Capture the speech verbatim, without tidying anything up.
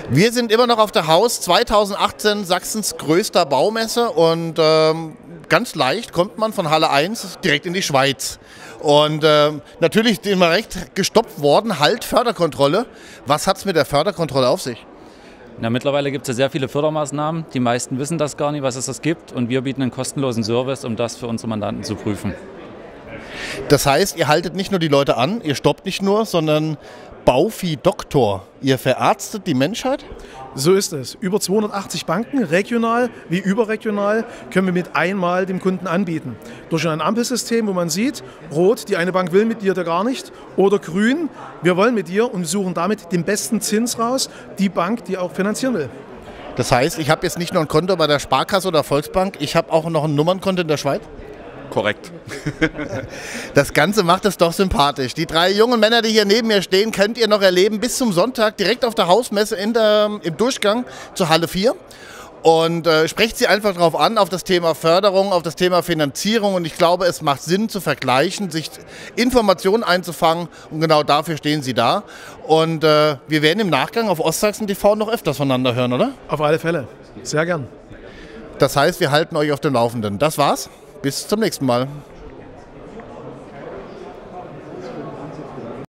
Wir sind immer noch auf der Haus zweitausendachtzehn, Sachsens größter Baumesse, und ähm, ganz leicht kommt man von Halle eins direkt in die Schweiz. Und äh, natürlich ist immer recht gestoppt worden, halt Förderkontrolle. Was hat es mit der Förderkontrolle auf sich? Na, mittlerweile gibt es ja sehr viele Fördermaßnahmen. Die meisten wissen das gar nicht, was es das gibt. Und wir bieten einen kostenlosen Service, um das für unsere Mandanten zu prüfen. Das heißt, ihr haltet nicht nur die Leute an, ihr stoppt nicht nur, sondern Bauvieh-Doktor. Ihr verarztet die Menschheit? So ist es. Über zweihundertachtzig Banken, regional wie überregional, können wir mit einmal dem Kunden anbieten. Durch ein Ampelsystem, wo man sieht, rot, die eine Bank will mit dir da gar nicht, oder grün, wir wollen mit dir, und suchen damit den besten Zins raus, die Bank, die auch finanzieren will. Das heißt, ich habe jetzt nicht nur ein Konto bei der Sparkasse oder Volksbank, ich habe auch noch ein Nummernkonto in der Schweiz? Korrekt. Das Ganze macht es doch sympathisch. Die drei jungen Männer, die hier neben mir stehen, könnt ihr noch erleben bis zum Sonntag direkt auf der Hausmesse in der, im Durchgang zur Halle vier. Und äh, sprecht sie einfach darauf an, auf das Thema Förderung, auf das Thema Finanzierung. Und ich glaube, es macht Sinn zu vergleichen, sich Informationen einzufangen. Und genau dafür stehen sie da. Und äh, wir werden im Nachgang auf Ostsachsen T V noch öfters voneinander hören, oder? Auf alle Fälle. Sehr gern. Das heißt, wir halten euch auf dem Laufenden. Das war's. Bis zum nächsten Mal.